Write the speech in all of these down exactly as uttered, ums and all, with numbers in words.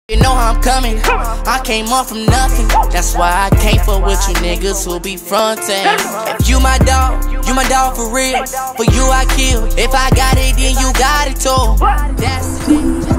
You know how I'm coming, I came up from nothing. That's why I can't fuck with you niggas who be frontin'. If you my dog, you my dog for real. For you I kill, if I got it then you got it too. That's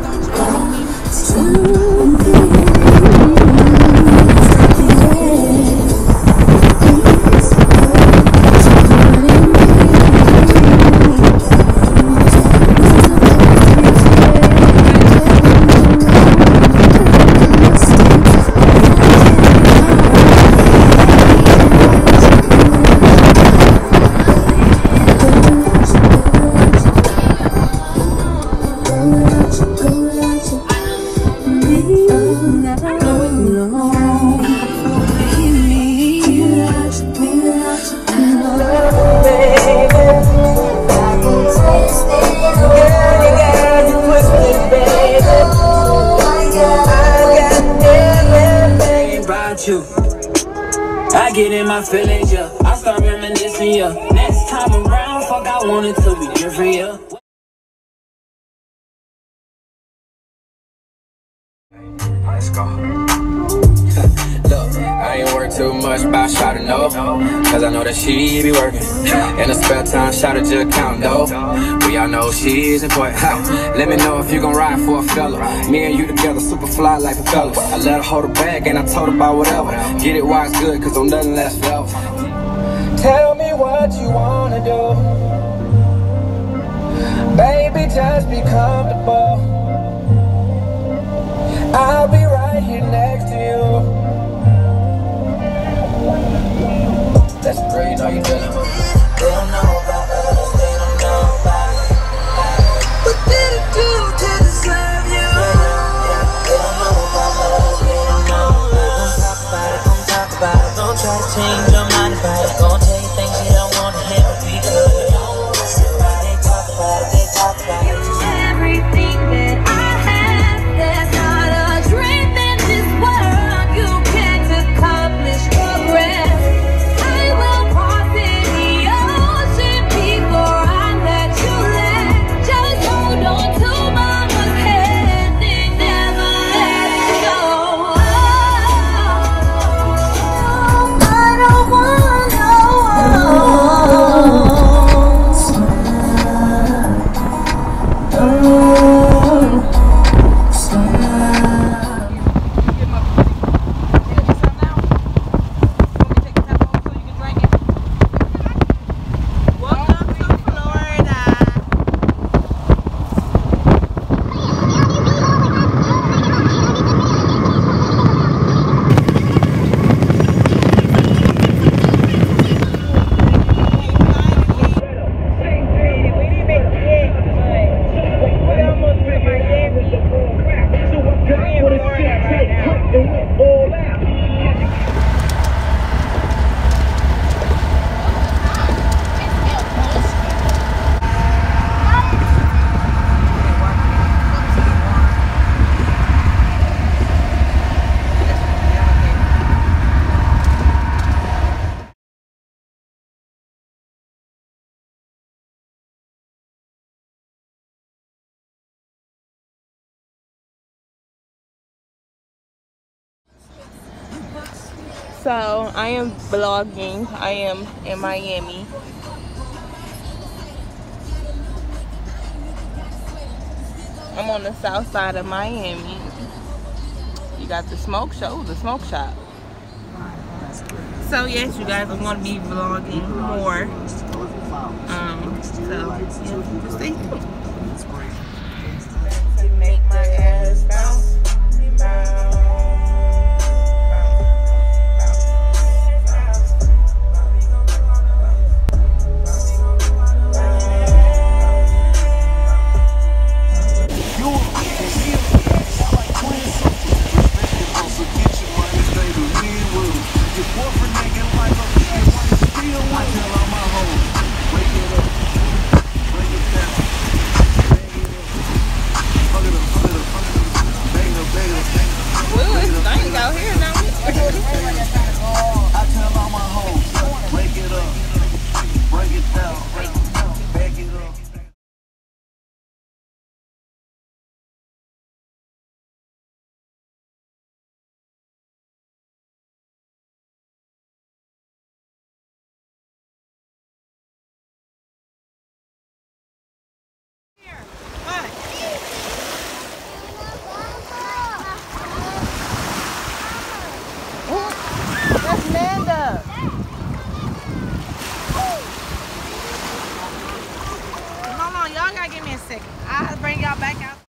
you. I get in my feelings, yeah. I start reminiscing, yeah. Next time around, fuck, I want it to be different, yeah. Let's go. Look, I ain't work too much, but I shot to know. Cause I know that she be working. In the spare time, shot to just count though. We all know she's important. Let me know if you gon' ride for a fella. Me and you together, super fly like a fella. I let her hold her bag and I told her about whatever. Get it while it's good, cause I'm nothing less forever. Tell me what you wanna do. Baby, just be comfortable. I'll be right here next to you. That's great, you know you feeling me. They don't know about us, they don't know about it. What did it do to deserve you? They don't know about us, they don't know about it. Don't talk about it, don't talk about it. Don't try to change your mind about it. Gonna tell you things you don't want to hear, but we could. They talk about it, they talk about it. Everything that I have, there's not a dream in this world you can't accomplish progress. I will cross any ocean before I let you land. Just hold on to mama's hand and never let go. I don't wanna know. So I am vlogging. I am in Miami. I'm on the south side of Miami. You got the smoke show, the smoke shop. So yes, you guys, I'm gonna be vlogging more. Um, so yeah, just stay tuned. To make my ass bounce, bounce. second. I'll bring y'all back out.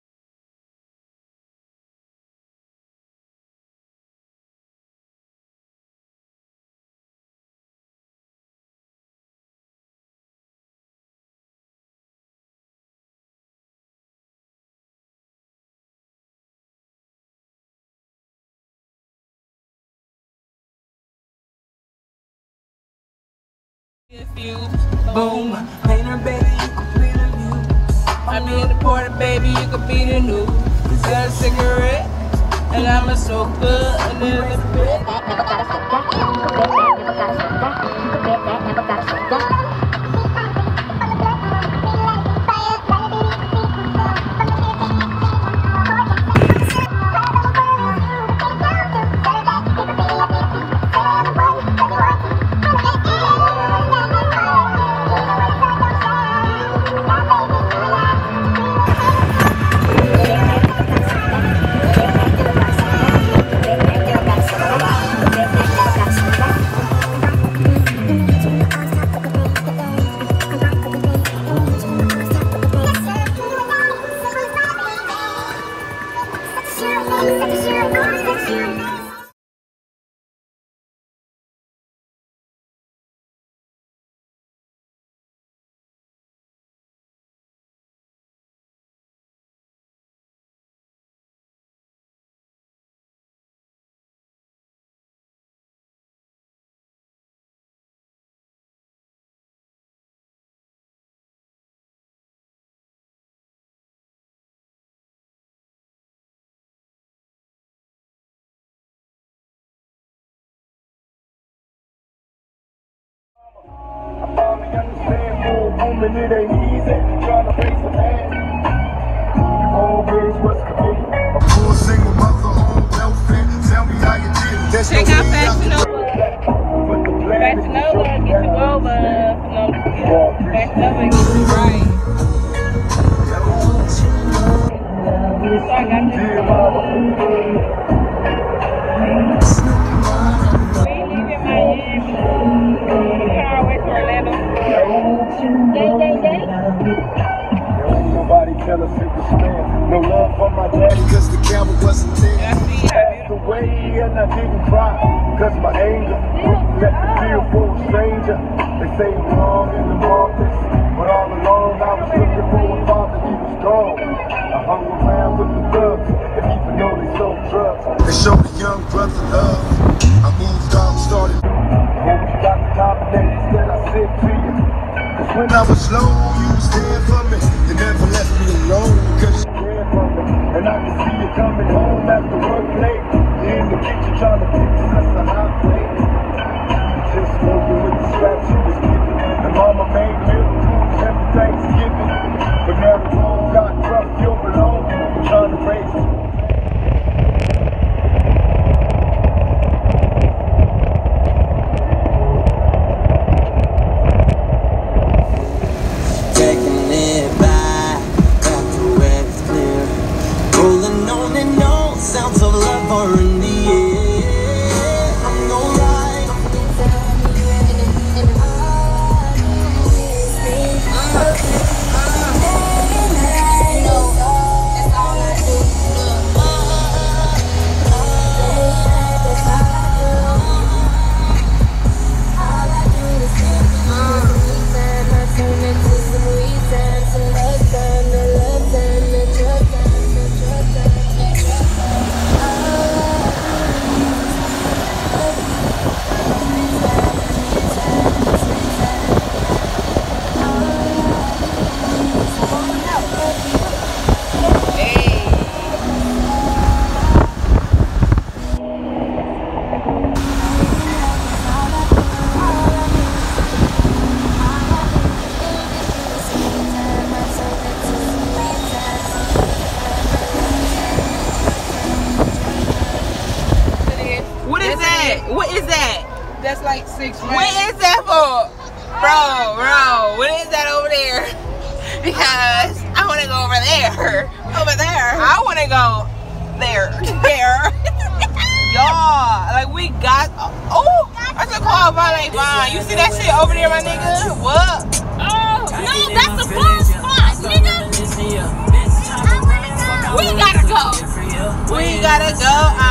Boom, painter baby, you can be the muse. I be in the party, baby, you can be the news. Got a cigarette, and I'm a smoker, a little bit. Never gotta stop that, never gotta stop that, never gotta stop that. And it ain't easy trying to face a man. Always was committed. A poor single mother on welfare. Tell me how you did. There's Check no out way Fashion out. Nova. Fashion Nova, get you over. Fashion Nova, get you right. So I got this. We live in Miami. We can always to Orlando. Day, day, day. Nobody tell us it was spam. No love for my daddy cause the camera wasn't there. Passed away and I didn't cry cause my anger let me feel for a stranger. They say wrong in the markets, but all along I was looking for a father, he was gone. I hung around with the thugs and even though they sold drugs, they showed a young brother love. I moved out, started. Hope you got the confidence that I said to you. Cause when I was low, you was there for me. You never left me alone, cause you cared for me. And I can see you coming home after work late. You're in the kitchen trying to fix us a hot plate. You just working with the scraps you was giving. And mama made milk foods every Thanksgiving. But now the road got rough, you're alone. Trying to raise it. Taking it back, back to where it's clear. Rolling on and on, sounds of love are in the air. I'm no right. What is that? What is that? That's like six What is that for? Bro, bro, what is that over there? Because I want to go over there. Over there. I want to go there. There. Y'all, like we got, oh, I just called Vale Vine. You see that shit over there, my nigga? What? Oh, no, that's the bomb spot, nigga. We gotta go. We gotta go.